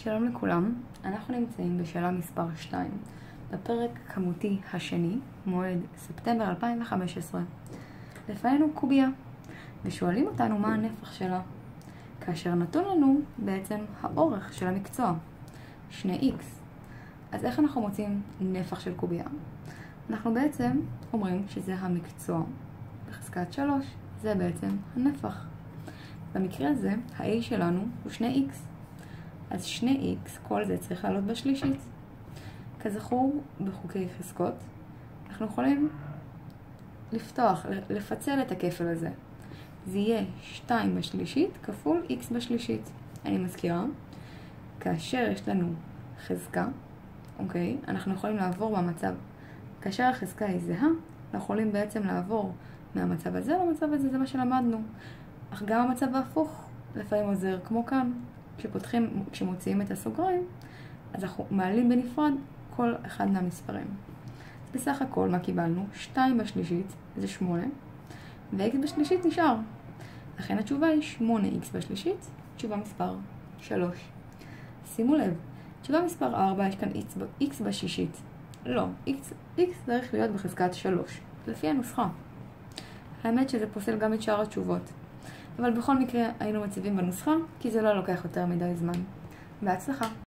שלום לכולם, אנחנו נמצאים בשאלה מספר 2, בפרק כמותי השני, מועד ספטמבר 2015. לפנינו קובייה, ושואלים אותנו מה הנפח שלה, כאשר נתון לנו בעצם האורך של המקצוע, 2x. אז איך אנחנו מוצאים נפח של קובייה? אנחנו בעצם אומרים שזה המקצוע, בחזקת 3, זה בעצם הנפח. במקרה הזה, ה-a שלנו הוא 2x. אז 2x, כל זה צריך לעלות בשלישית. כזכור, בחוקי חזקות, אנחנו יכולים לפצל את הכפל הזה. זה יהיה 2 בשלישית כפול x בשלישית. אני מזכירה, כאשר יש לנו חזקה, אוקיי, אנחנו יכולים לעבור במצב. כאשר החזקה היא זהה, אנחנו יכולים בעצם לעבור מהמצב הזה למצב הזה, זה מה שלמדנו. אך גם המצב ההפוך לפעמים עוזר, כמו כאן. כשמוציאים את הסוגריים, אז אנחנו מעלים בנפרד כל אחד מהמספרים. אז בסך הכל מה קיבלנו? 2 בשלישית זה 8, ו-x בשלישית נשאר. לכן התשובה היא 8x בשלישית, תשובה מספר 3. שימו לב, תשובה מספר 4 יש כאן x בשישית. לא, x צריך להיות בחזקת 3, לפי הנוסחה. האמת שזה פוסל גם את שאר התשובות. אבל בכל מקרה היינו מציבים בנוסחה, כי זה לא לוקח יותר מדי זמן. בהצלחה!